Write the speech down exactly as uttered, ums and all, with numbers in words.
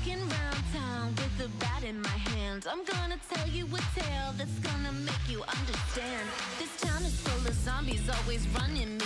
Walking round town with a bat in my hand, I'm gonna tell you a tale that's gonna make you understand. This town is full of zombies, always running